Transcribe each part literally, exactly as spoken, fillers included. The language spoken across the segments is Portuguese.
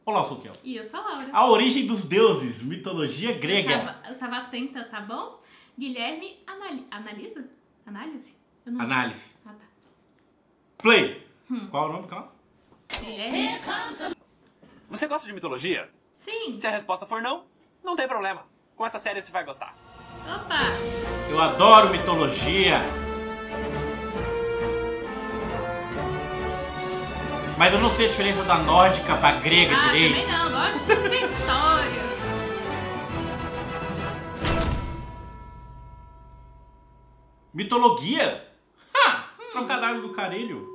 Olá, eu sou o Kel. E eu sou a Laura. A origem dos deuses, mitologia grega. Eu tava, eu tava atenta, tá bom? Guilherme, anali analisa? Análise? Eu não... Análise. Ah, tá. Play. Hum. Qual é o nome do canal? Guilherme? Você gosta de mitologia? Sim. Se a resposta for não, não tem problema. Com essa série você vai gostar. Opa. Eu adoro mitologia. Mas eu não sei a diferença da nórdica pra grega Ah, direito. também não. Gosto de ter história. Mitologia? Ha! Trocadilho do carelho.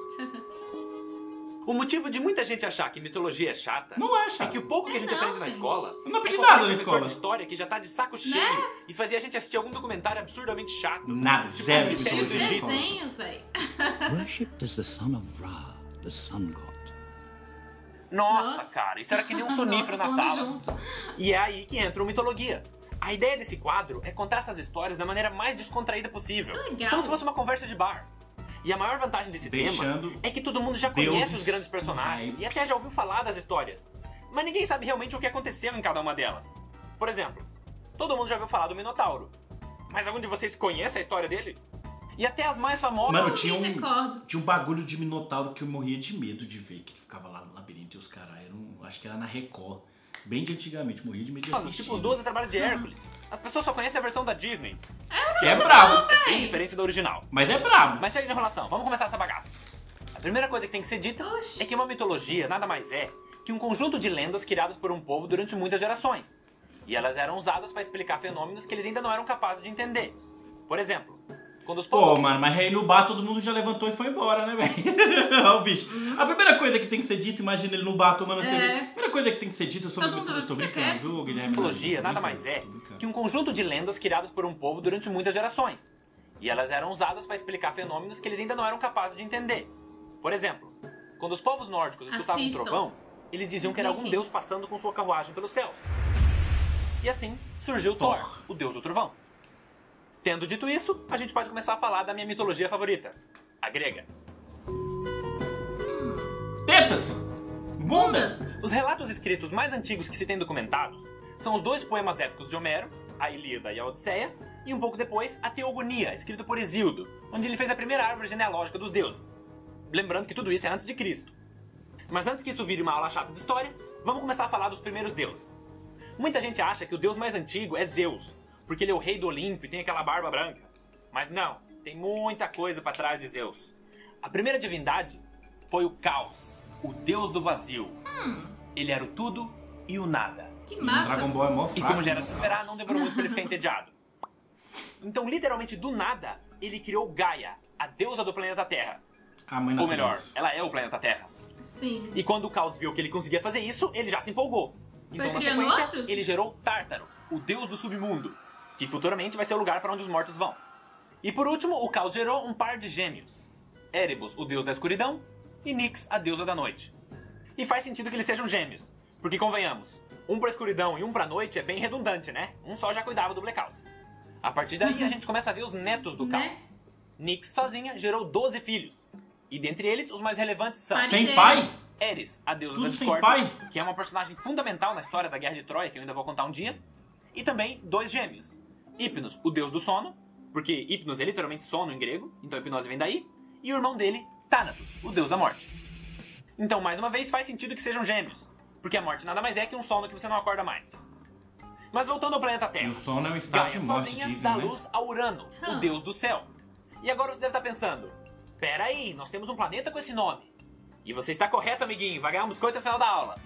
O motivo de muita gente achar que mitologia é chata Não é, é chato. que o pouco que a gente É não, aprende na gente. escola Eu não aprendi é qualquer nada na professor escola. de história que já tá de saco cheio Né? e fazia a gente assistir algum documentário absurdamente chato. Nada, Tipo, zero os mistérios do mitologia. Egito. Desenhos, velho. Worshipped as the son of Ra, the sun god. Nossa, Nossa. cara, isso era que nem um sonífero na Nossa, sala. vamos junto. E é aí que entra o Mitologia. A ideia desse quadro é contar essas histórias da maneira mais descontraída possível. Legal. Como se fosse uma conversa de bar. E a maior vantagem desse Deixando tema é que todo mundo já deuses conhece os grandes personagens mais- e até já ouviu falar das histórias. Mas ninguém sabe realmente o que aconteceu em cada uma delas. Por exemplo, todo mundo já ouviu falar do Minotauro. Mas algum de vocês conhece a história dele? E até as mais famosas... Mano, tinha Não um, recordo. tinha um bagulho de Minotauro que eu morria de medo de ver, que ele ficava lá no labirinto e os caras eram, acho que era na Record, bem de antigamente, morria de medo de assistir. Tipo os doze Trabalhos de Hércules. As pessoas só conhecem a versão da Disney. Que é brabo, Bem diferente da original. mas é brabo. Mas chega de enrolação, vamos começar essa bagaça. A primeira coisa que tem que ser dita Oxi. é que uma mitologia nada mais é que um conjunto de lendas criadas por um povo durante muitas gerações. E elas eram usadas para explicar fenômenos que eles ainda não eram capazes de entender. Por exemplo, quando os Pô, povos... mano, mas aí no bar todo mundo já levantou e foi embora, né, velho? Ó o bicho. A primeira coisa que tem que ser dita, imagina ele no bar tomando É. cerveja. A primeira coisa que tem que ser dita sobre Todo mundo mitologia. Tô fica brincando, quieto. viu, Guilherme? Mitologia Tô nada brincando, mais é tô brincando. que um conjunto de lendas criadas por um povo durante muitas gerações. E elas eram usadas para explicar fenômenos que eles ainda não eram capazes de entender. Por exemplo, quando os povos nórdicos escutavam um Assistam. trovão, eles diziam que era algum Vikings. deus passando com sua carruagem pelos céus. E assim surgiu Thor. Thor, o deus do trovão. Tendo dito isso, a gente pode começar a falar da minha mitologia favorita, a grega. Tetas! Bundas! Os relatos escritos mais antigos que se tem documentados são os dois poemas épicos de Homero, a Ilíada e a Odisseia, e um pouco depois a Teogonia, escrito por Hesíodo, onde ele fez a primeira árvore genealógica dos deuses. Lembrando que tudo isso é antes de Cristo. Mas antes que isso vire uma aula chata de história, vamos começar a falar dos primeiros deuses. Muita gente acha que o deus mais antigo é Zeus, porque ele é o rei do Olimpo e tem aquela barba branca. Mas não, tem muita coisa para trás de Zeus. A primeira divindade foi o Caos, o deus do vazio. Ele era o tudo e o nada. Que O massa. Dragon Ball é mó E fraco, como já era de se né? esperar, não demorou muito pra ele ficar entediado. Então, literalmente do nada, ele criou Gaia, a deusa do planeta Terra. A mãe Ou melhor, natureza. ela é o planeta Terra. Sim. E quando o Caos viu que ele conseguia fazer isso, ele já se empolgou. Então, na criando sequência, outros? ele gerou Tártaro, o deus do submundo, que futuramente vai ser o lugar para onde os mortos vão. E por último, o Caos gerou um par de gêmeos. Erebus, o deus da escuridão, e Nyx, a deusa da noite. E faz sentido que eles sejam gêmeos, porque convenhamos, um pra escuridão e um pra noite é bem redundante, né? Um só já cuidava do blackout. A partir daí, a gente começa a ver os netos do Né? Caos. Nyx sozinha gerou doze filhos. E dentre eles, os mais relevantes são... Pare- Sem pai? Eris, a deusa Tudo da sem discórdia, pai? que é uma personagem fundamental na história da Guerra de Troia, que eu ainda vou contar um dia. E também dois gêmeos. Hipnos, o deus do sono, porque Hipnos é literalmente sono em grego, então hipnose vem daí. E o irmão dele, Thanatos, o deus da morte. Então, mais uma vez, faz sentido que sejam gêmeos, porque a morte nada mais é que um sono que você não acorda mais. Mas voltando ao planeta E Terra. o sono é um estado Gaia de morte, sozinha dizem, dá né? luz a Urano, o Hum. deus do céu. E agora você deve estar pensando, pera aí, nós temos um planeta com esse nome. E você está correto, amiguinho, vai ganhar um biscoito no final da aula.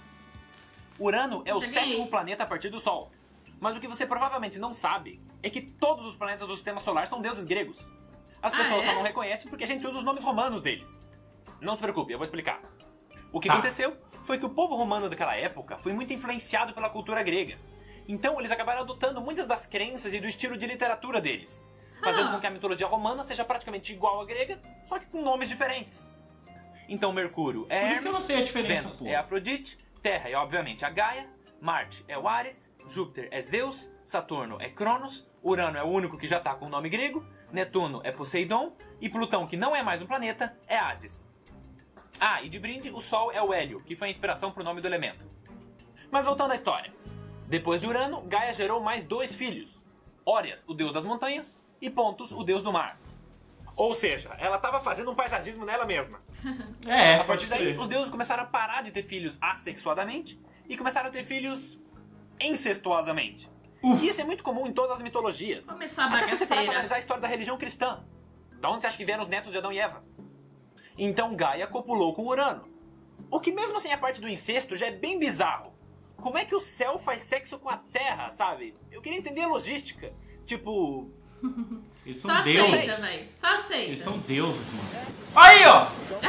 Urano é o Já ganhei. sétimo planeta a partir do Sol. Mas o que você provavelmente não sabe é que todos os planetas do sistema solar são deuses gregos. As Ah, pessoas é? só não reconhecem porque a gente usa os nomes romanos deles. Não se preocupe, eu vou explicar. O que Tá. aconteceu foi que o povo romano daquela época foi muito influenciado pela cultura grega. Então eles acabaram adotando muitas das crenças e do estilo de literatura deles, fazendo Ah. com que a mitologia romana seja praticamente igual à grega, só que com nomes diferentes. Então Mercúrio é Por isso que eu Hermes, não sei a diferença, Vênus pô. é Afrodite, Terra é obviamente a Gaia, Marte é o Ares, Júpiter é Zeus, Saturno é Cronos, Urano é o único que já tá com o nome grego, Netuno é Poseidon e Plutão, que não é mais um planeta, é Hades. Ah, e de brinde, o Sol é o hélio, que foi a inspiração pro nome do elemento. Mas voltando à história. Depois de Urano, Gaia gerou mais dois filhos. Órias, o deus das montanhas, e Pontus, o deus do mar. Ou seja, ela estava fazendo um paisagismo nela mesma. É, A partir pode daí, crer. os deuses começaram a parar de ter filhos assexuadamente e começaram a ter filhos incestuosamente. Uf. Isso é muito comum em todas as mitologias. Começou a Até se você parar pra bagaceira. analisar a história da religião cristã. Da onde você acha que vieram os netos de Adão e Eva? Então Gaia copulou com Urano. O que mesmo sem a parte do incesto já é bem bizarro. Como é que o céu faz sexo com a terra, sabe? Eu queria entender a logística. Tipo... Eles Só são deuses. aceita, velho. Só aceita. Eles são deuses, mano. Aí, ó!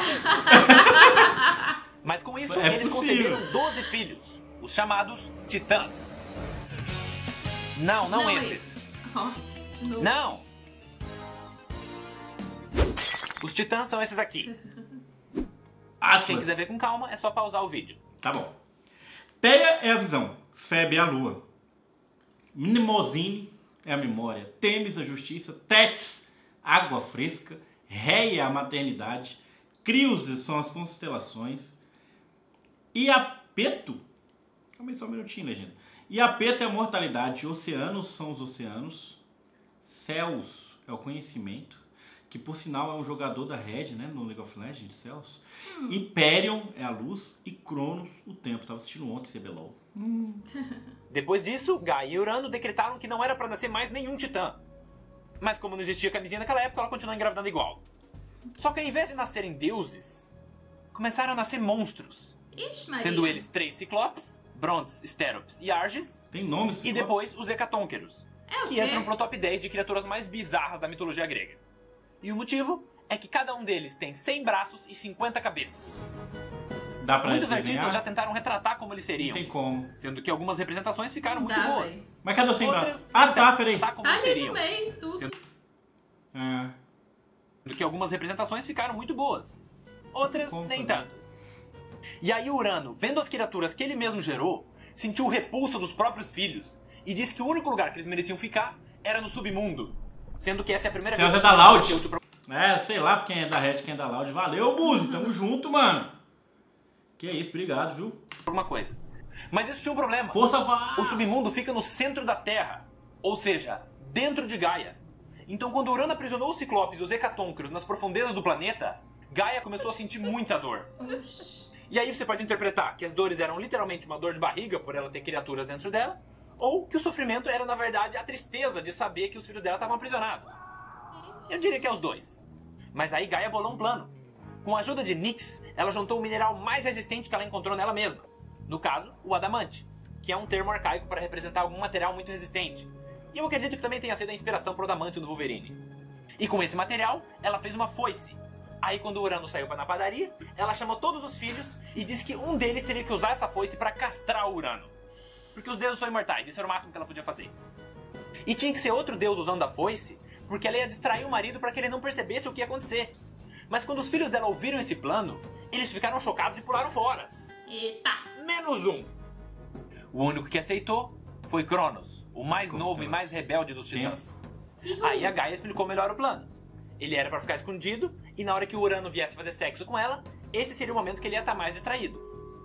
Mas com isso, É eles possível. conceberam doze filhos. Os chamados Titãs. Não, não, Não esses. Nossa, de novo. Não! Os Titãs são esses aqui. Atlas. Quem quiser ver com calma, é só pausar o vídeo. Tá bom. Teia é a visão. Febe é a lua. Mnemosine é a memória. Temis a justiça. Tétis, água fresca. Reia é a maternidade. Criuses são as constelações. Iapeto. Calma aí só um minutinho, legenda. Iapeto é a mortalidade. Oceanos são os oceanos. Céus é o conhecimento. Que por sinal é um jogador da Red, né? No League of Legends, Céus. Hum. Hyperion é a luz. E Cronos, o tempo. Tava assistindo ontem C B LOL. Depois disso, Gaia e Urano decretaram que não era pra nascer mais nenhum Titã. Mas como não existia camisinha naquela época, ela continuou engravidando igual. Só que ao invés de nascerem deuses, começaram a nascer monstros. Ixi, Maria. Sendo eles três Ciclopes, Brontes, Sterops e Arges, Tem nomes? e depois os Hecatônqueros, É o que quê? entram pro top dez de criaturas mais bizarras da mitologia grega. E o motivo é que cada um deles tem cem braços e cinquenta cabeças. Dá pra Muitos desenhar? artistas já tentaram retratar como eles Não seriam, tem como. sendo que algumas representações ficaram Não muito dá, boas. véi. Mas cadê o sem Outras braço? Ah, tá, tentaram peraí. retratar como Tá eles ali seriam, no meio, tudo. Sendo É. que algumas representações ficaram muito boas. Outras, Como nem fazer? tanto. E aí Urano, vendo as criaturas que ele mesmo gerou, sentiu o repulso dos próprios filhos e disse que o único lugar que eles mereciam ficar era no submundo. Sendo que essa é a primeira Você vez é que da o Loud? submundo é útil pra É, sei lá quem é da Red, quem é da Loud. Valeu, Buzi. Tamo junto, mano. Que é isso, obrigado, viu? alguma coisa. Mas isso tinha um problema. Força vá! O submundo fica no centro da Terra, ou seja, dentro de Gaia. Então quando Urano aprisionou os Ciclopes e os Hecatônqueros nas profundezas do planeta, Gaia começou a sentir muita dor. Oxi. E aí você pode interpretar que as dores eram literalmente uma dor de barriga por ela ter criaturas dentro dela, ou que o sofrimento era na verdade a tristeza de saber que os filhos dela estavam aprisionados. Eu diria que é os dois. Mas aí Gaia bolou um plano. Com a ajuda de Nyx, ela juntou o mineral mais resistente que ela encontrou nela mesma. No caso, o adamante, que é um termo arcaico para representar algum material muito resistente. E eu acredito que também tenha sido a inspiração pro adamante do Wolverine. E com esse material, ela fez uma foice. Aí quando o Urano saiu para na padaria, ela chamou todos os filhos e disse que um deles teria que usar essa foice para castrar o Urano. Porque os deuses são imortais, isso era o máximo que ela podia fazer. E tinha que ser outro deus usando a foice, porque ela ia distrair o marido para que ele não percebesse o que ia acontecer. Mas quando os filhos dela ouviram esse plano, eles ficaram chocados e pularam fora. Eita. Menos um. O único que aceitou foi Cronos, o mais novo e mais rebelde dos titãs. Aí a Gaia explicou melhor o plano. Ele era pra ficar escondido, e na hora que o Urano viesse fazer sexo com ela, esse seria o momento que ele ia estar mais distraído.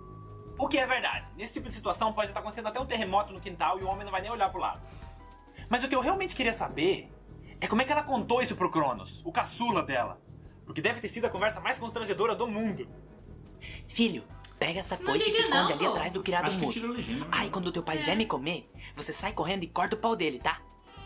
O que é verdade. Nesse tipo de situação pode estar acontecendo até um terremoto no quintal e o homem não vai nem olhar pro lado. Mas o que eu realmente queria saber é como é que ela contou isso pro Cronos, o caçula dela. Porque deve ter sido a conversa mais constrangedora do mundo. Filho, pega essa Não foice e se liga não, esconde ali pô. atrás do criado Acho que mudo. tirou legenda. né? Aí quando teu pai É. vier me comer, você sai correndo e corta o pau dele, tá?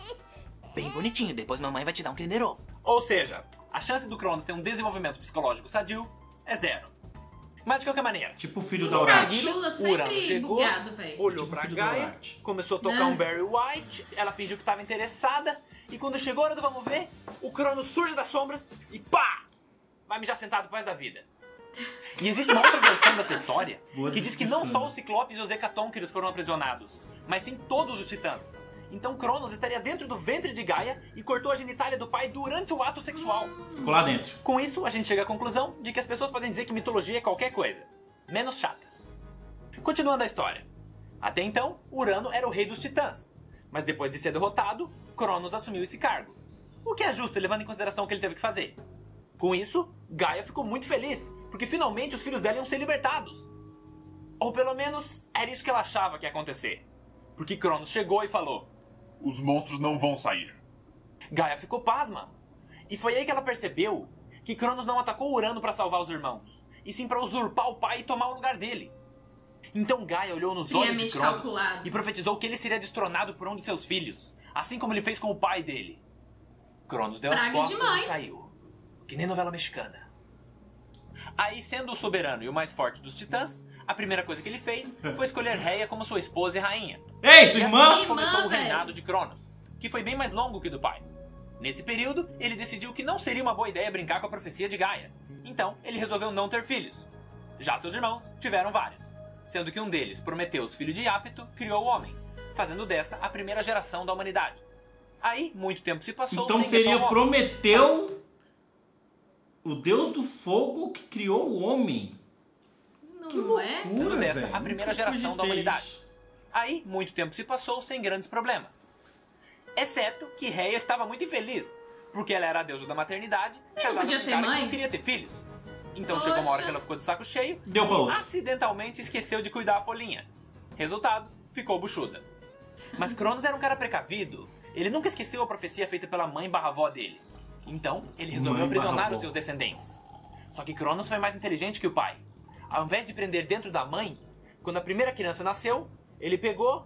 Bem bonitinho, depois mamãe vai te dar um Kinder Ovo. Ou seja, a chance do Cronos ter um desenvolvimento psicológico sadio é zero. Mas de qualquer maneira, Tipo o filho Os da Horácio. caçula o Urano sempre chegou, bugado, velho. olhou Tipo pra filho do Gaia, Duarte. começou a tocar Ah. um Barry White, ela fingiu que estava interessada, e quando chegou a hora do vamos ver, o Cronos surge das sombras e pá! Vai mijar sentado pro resto da vida. E existe uma outra versão dessa história Boa que diz que não descrição. só os Ciclopes e os Hecatônqueros foram aprisionados, mas sim todos os Titãs. Então Cronos estaria dentro do ventre de Gaia e cortou a genitália do pai durante o ato sexual. Ficou lá dentro. Com isso, a gente chega à conclusão de que as pessoas podem dizer que mitologia é qualquer coisa, menos chata. Continuando a história. Até então, Urano era o rei dos titãs, mas depois de ser derrotado, Cronos assumiu esse cargo. O que é justo, levando em consideração o que ele teve que fazer. Com isso, Gaia ficou muito feliz porque finalmente os filhos dela iam ser libertados. Ou pelo menos era isso que ela achava que ia acontecer. Porque Cronos chegou e falou: Os monstros não vão sair. Gaia ficou pasma. E foi aí que ela percebeu que Cronos não atacou Urano para salvar os irmãos, e sim para usurpar o pai e tomar o lugar dele. Então Gaia olhou nos olhos de Friamente Cronos calculado. e profetizou que ele seria destronado por um de seus filhos, assim como ele fez com o pai dele. Cronos deu as Praga de costas mãe. e saiu, que nem novela mexicana. Aí, sendo o soberano e o mais forte dos titãs, a primeira coisa que ele fez foi escolher Reia como sua esposa e rainha. Ei, sua E irmã! assim começou Irmã, o reinado velho. de Cronos, que foi bem mais longo que o do pai. Nesse período, ele decidiu que não seria uma boa ideia brincar com a profecia de Gaia. Então, ele resolveu não ter filhos. Já seus irmãos tiveram vários, sendo que um deles, Prometeus, filho de Iapto, criou o homem, fazendo dessa a primeira geração da humanidade. Aí, muito tempo se passou Então sem seria ver tal homem. Prometeu, o deus do fogo que criou o homem. Não é? Tudo dessa, velho. a primeira Nunca geração da cogitei humanidade. isso. Aí, muito tempo se passou sem grandes problemas. Exceto que Reia estava muito infeliz, porque ela era a deusa da maternidade, casada podia com um ter cara mãe? que não queria ter filhos. Então chegou uma hora Poxa. que ela ficou de saco cheio Deu pra e outro. acidentalmente esqueceu de cuidar a folhinha. Resultado, ficou buchuda. Mas Cronos era um cara precavido. Ele nunca esqueceu a profecia feita pela mãe barra avó dele. Então, ele resolveu Mãe barra aprisionar avó. os seus descendentes. Só que Cronos foi mais inteligente que o pai. Ao invés de prender dentro da mãe, quando a primeira criança nasceu, ele pegou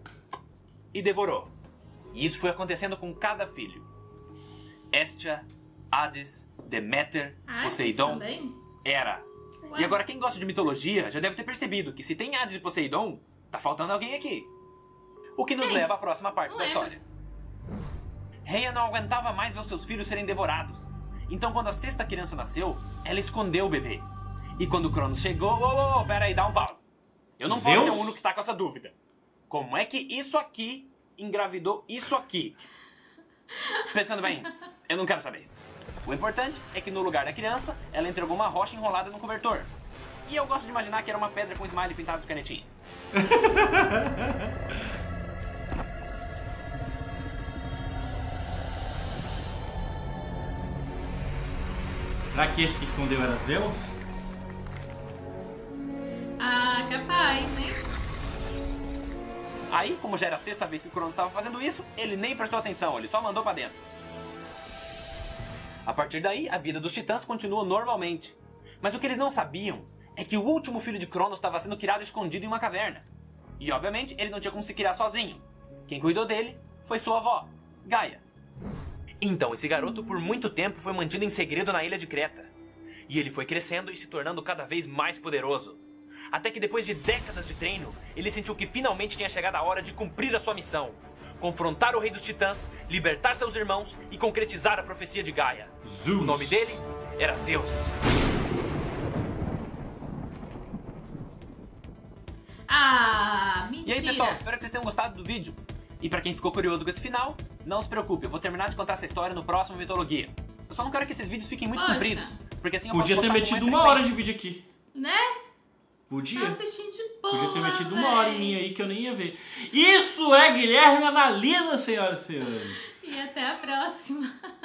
e devorou. E isso foi acontecendo com cada filho. Hestia, Hades, Deméter, Ah, Poseidon, também? Hera. Ué. E agora quem gosta de mitologia já deve ter percebido que se tem Hades e Poseidon, tá faltando alguém aqui. O que nos Quem? leva à próxima parte Não da lembro. história. Reia não aguentava mais ver os seus filhos serem devorados. Então quando a sexta criança nasceu, ela escondeu o bebê. E quando Cronos chegou, ô, ô, ô, pera aí, dá um pause. Eu não posso Zeus? ser o único que tá com essa dúvida. Como é que isso aqui engravidou isso aqui? Pensando bem, eu não quero saber. O importante é que no lugar da criança, ela entregou uma rocha enrolada no cobertor. E eu gosto de imaginar que era uma pedra com smiley pintado de canetinha. Será que esse que escondeu era Zeus? Ah, capaz, né? Aí, como já era a sexta vez que o Cronos estava fazendo isso, ele nem prestou atenção, ele só mandou pra dentro. A partir daí, a vida dos titãs continuou normalmente. Mas o que eles não sabiam é que o último filho de Cronos estava sendo criado escondido em uma caverna. E obviamente ele não tinha como se criar sozinho. Quem cuidou dele foi sua avó, Gaia. Então esse garoto por muito tempo foi mantido em segredo na ilha de Creta. E ele foi crescendo e se tornando cada vez mais poderoso. Até que depois de décadas de treino, ele sentiu que finalmente tinha chegado a hora de cumprir a sua missão. Confrontar o rei dos titãs, libertar seus irmãos e concretizar a profecia de Gaia. Zeus. O nome dele era Zeus. Ah, E mentira. aí pessoal, espero que vocês tenham gostado do vídeo. E pra quem ficou curioso com esse final, não se preocupe, eu vou terminar de contar essa história no próximo Mitologia. Eu só não quero que esses vídeos fiquem muito Poxa. compridos, porque assim eu Podia posso ter postar com metido mais uma hora de frequência. vídeo aqui. Né? Podia. Tá assistindo de boa, Podia ter metido véi. uma hora em mim aí que eu nem ia ver. Isso é Guilherme Analisa, senhoras e senhores. E até a próxima.